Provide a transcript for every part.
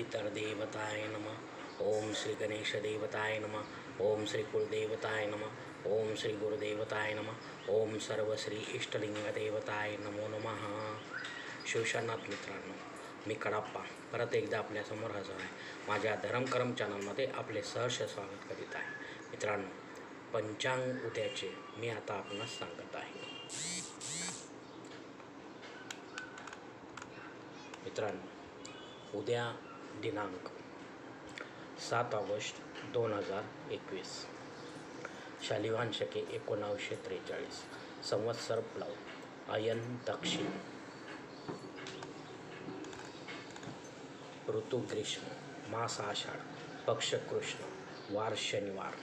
पितरदेवताय नमः। ओम श्री गणेश देवताय नमः। ओम श्री कुलदेवताय नमः। ओम श्री गुरुदेवताय नमः। ओम सर्व श्री इष्टलिंग देवताय नमो नमः। शिवशानाथ मित्रांनो, मी कडाप्पा परत एकदा आपल्यासमोर हजर आहे। माझ्या धर्मकरम चॅनलमध्ये आपले सहर्ष स्वागत करीत आहे। मित्रांनो, पंचांग उद्याचे मी आता आपणास सांगत आहे। मित्रांनो, उद्या दिनांक 7 ऑगस्ट 2021, शालिवान शके 1943, संवत्सर प्लव, अयन दक्षिण, ऋतू ग्रीष्म, मास आषाढ, पक्ष कृष्ण, वार शनिवार।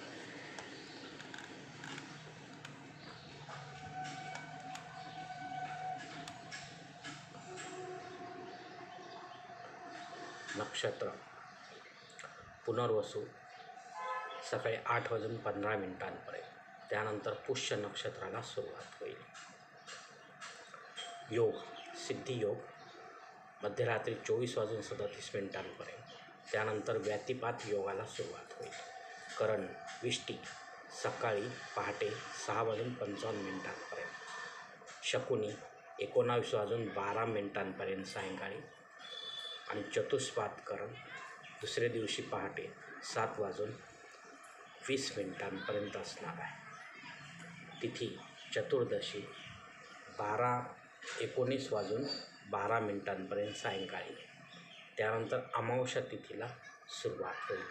नक्षत्र पुनर्वसू सकाळी 8:15 त्यानंतर पुष्य नक्षत्राला सुरुवात होईल। योग सिद्धियोग मध्यरात्री 24:37 त्यानंतर व्यतिपात योगाला सुरुवात होईल। करण विष्टी सकाळी पहाटे 6:55 शकुनी 19:12 सायंकाळी आणि चतुष्पाद करण दुसऱ्या दिवशी पहाटे 7:20 असणार आहे। तिथी चतुर्दशी 19:12 सायंकाळी, त्यानंतर अमावस्या तिथीला सुरुवात होईल।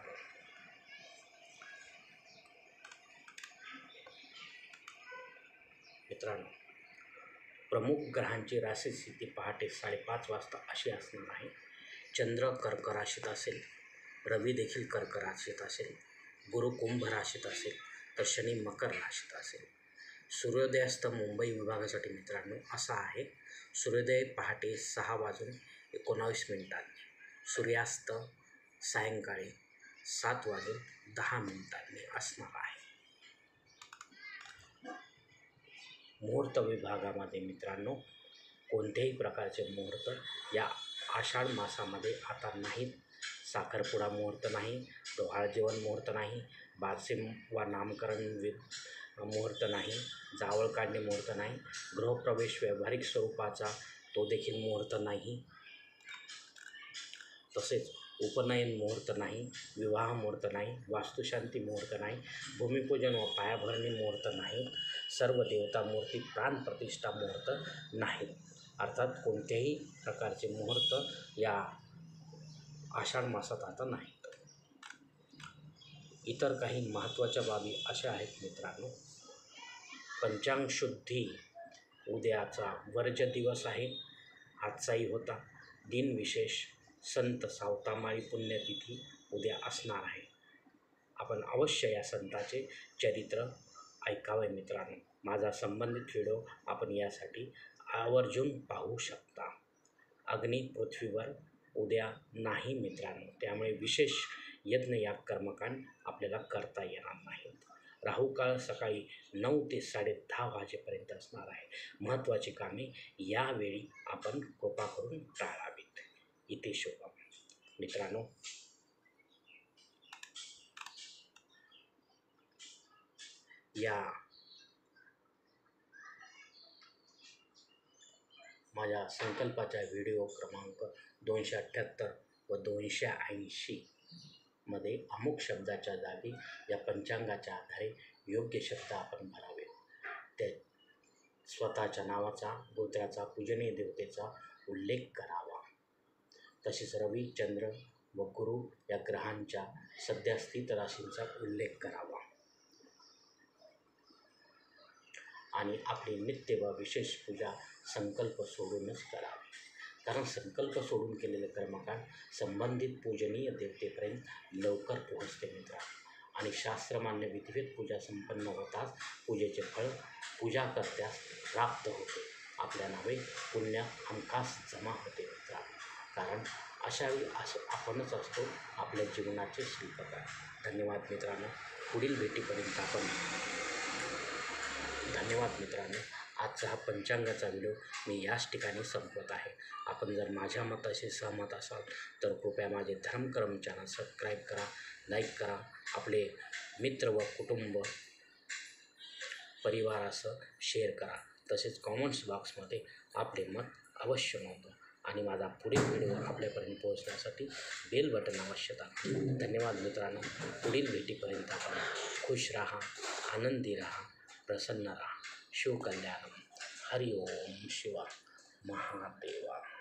मित्रांनो, प्रमुख ग्रहांची राशी स्थिती पहाटे 5:30 वाजता अशी असणार आहे। चंद्र कर्क राशीत असेल, रवी देखील कर्क राशीत असेल, गुरु कुंभ राशीत असेल, तर शनी मकर राशीत असेल। सूर्योदयास्त मुंबई विभागासाठी मित्रांनो असा आहे, सूर्योदय पहाटे 6:19, सूर्यास्त सायंकाळी 7:10 असणार आहे। मुहूर्त विभागामध्ये मित्रांनो कोणत्याही प्रकारचे मुहूर्त या आषाढ मासामध्ये आता नाहीत। साखरपुडा मुहूर्त नाही, डोहाळ जेवण मुहूर्त नाही, बारसे वा नामकरण मुहूर्त नाही, जावळ काढणे मुहूर्त नाही, गृहप्रवेश व्यावहारिक स्वरूपाचा तो देखील मुहूर्त नाही, तसेच उपनयन मुहूर्त नाही, विवाह मुहूर्त नाही, वास्तुशांती मुहूर्त नाही, भूमिपूजन व पायाभरणी मुहूर्त नाही, सर्व देवता मूर्ती प्राणप्रतिष्ठा मुहूर्त नाहीत। अर्थात कोणत्याही प्रकारचे मुहूर्त या आषाढ मासात आता नाहीत। इतर काही महत्त्वाच्या बाबी अशा आहेत मित्रांनो, पंचांग शुद्धी उद्याचा वर्ज दिवस आहे, आजचाही होता। दिनविशेष संत सावतामाळी पुण्यतिथी उद्या असणार आहे। आपण अवश्य या संताचे चरित्र ऐकावे मित्रांनो। माझा संबंधित व्हिडिओ आपण यासाठी आवर्जून पाहू शकता। अग्नी पृथ्वीवर उद्या नाही मित्रांनो, त्यामुळे विशेष यज्ञ या कर्मकांड आपल्याला करता येणार नाहीत। राहुकाळ सकाळी 9 ते 10:30 वाजेपर्यंत असणार आहे। महत्त्वाची कामे यावेळी आपण कृपा करून टाळावीत। इथे शुभम मित्रांनो, या माझ्या संकल्पाच्या व्हिडिओ क्रमांक 278 व 280 मध्ये अमुक शब्दाच्या जागी या पंचांगाच्या आधारे योग्य शब्द आपण भरावे। ते स्वतःच्या नावाचा, गोत्राचा, पूजनीय देवतेचा उल्लेख करावा। तसेच रवी, चंद्र व गुरु या ग्रहांच्या सध्या स्थित राशींचा उल्लेख करावा आणि आपली नित्य व विशेष पूजा संकल्प सोडूनच करावी। कारण संकल्प सोडून केलेले कर्मकांड संबंधित पूजनीय देवतेपर्यंत लवकर पोहोचते मित्रांनो, आणि शास्त्रमान्य विधिवत पूजा संपन्न होताच पूजेचे फळ पूजाकर्त्यास प्राप्त होते। आपल्या नावे पुण्य हमखास जमा होते मित्रांनो। कारण अशावेळी आपणच असतो आपल्या जीवनाचे शिल्पकार। धन्यवाद मित्रांनो, पुढील भेटीपर्यंत आपण आजचा हा पंचांगाचा व्हिडिओ मी याच ठिकाणी संपवत आहे. आपण जर माझ्या मताशी सहमत असाल तर कृपया माझे धर्मकर्म चॅनल सबस्क्राईब करा, लाईक करा, आपले मित्र व कुटुंब परिवारासह शेअर करा. तसेच कॉमेंट्स बॉक्समध्ये आपले मत अवश्य नोंदवा आणि माझा पुढील व्हिडिओ आपल्यापर्यंत पोहोचण्यासाठी बेल बटन अवश्य दाबा. धन्यवाद मित्रांनो. पुढील भेटीपर्यंत आपण खुश राहा, आनंदी राहा, प्रसन्न राहा. शिवकल्याणम. हरि ओम शिवा महादेवा.